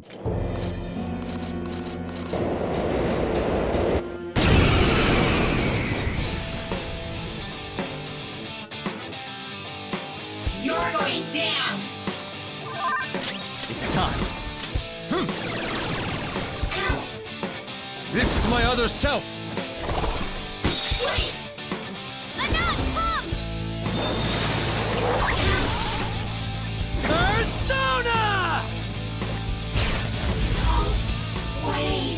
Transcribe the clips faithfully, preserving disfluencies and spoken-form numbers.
You're going down! It's time. Hmm. Ow! This is my other self! Wait! Enough! Come! Persona! Wait!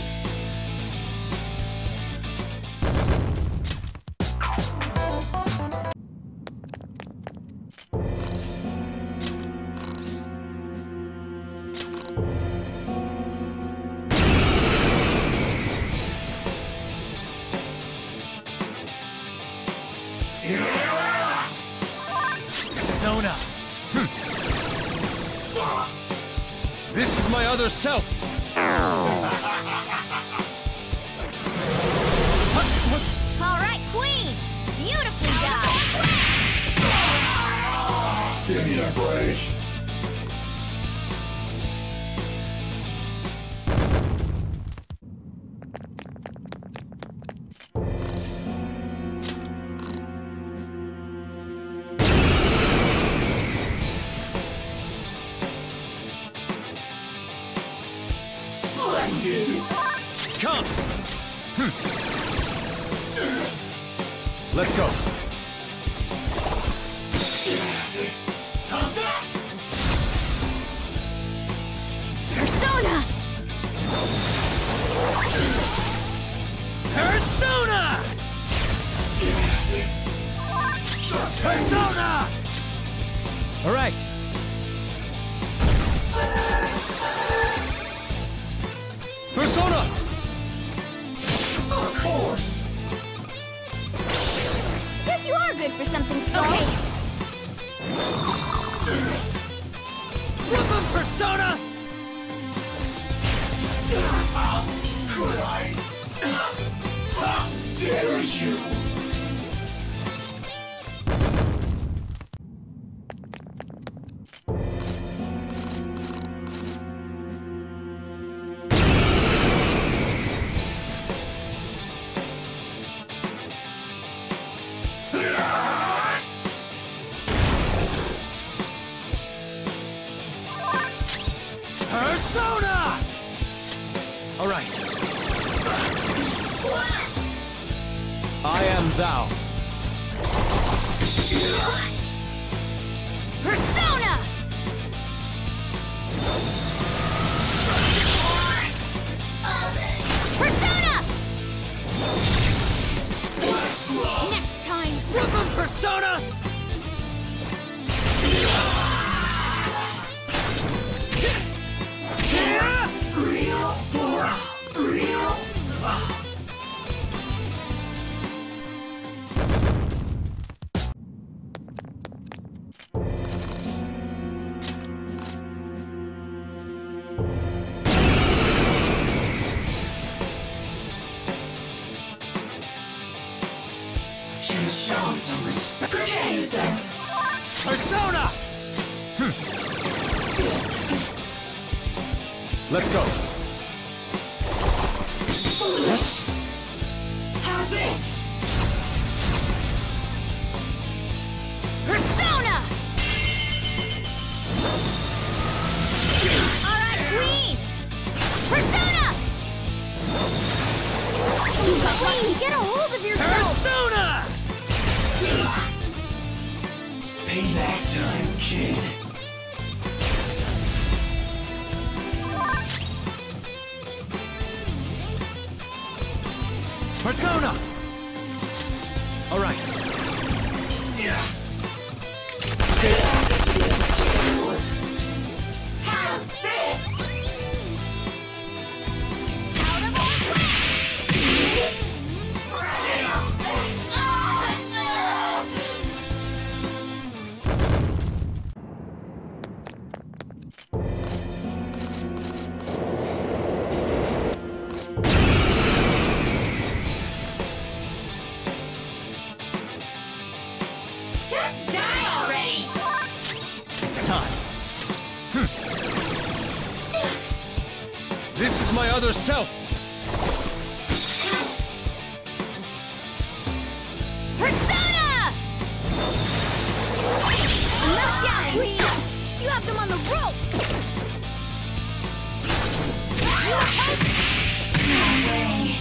Persona! Hmm. This is my other self! What? What? All right, Queen! Beautifully done! Give me a break. Splendid. Come! Hmm. Let's go. How's that? Persona! Persona! Persona! All right. Persona! Of course. Guess you are good for something strong. Okay. Whip him, Persona! Could I? How dare you? Persona! All right. I am thou. Persona! Persona! Next time! Whip him, Persona! Real for real. Just show some respect. Prepare yourself! Persona! Hmm. Let's go. How's this? Persona! All right, Queen! Persona! Queen, get a hold of yourself! Persona! Payback time, kid. Persona! All right. Yeah. How's this? Out of our way! Yeah! This is my other self. Persona! Knockdown, Queen! You have them on the rope! You have... No way.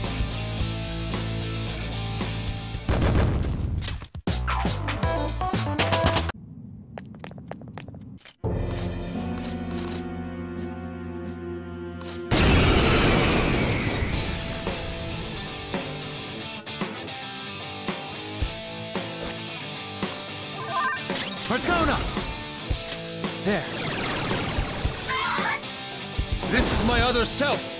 Persona! There. This is my other self.